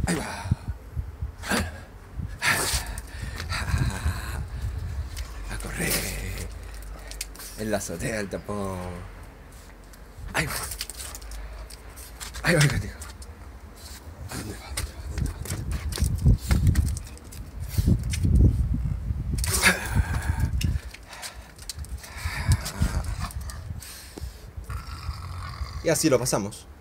Ahí va. A correr. En la azotea del tapón. Ahí va. Ahí va, contigo. ¿A dónde va? ¿Dónde va? Y así lo pasamos.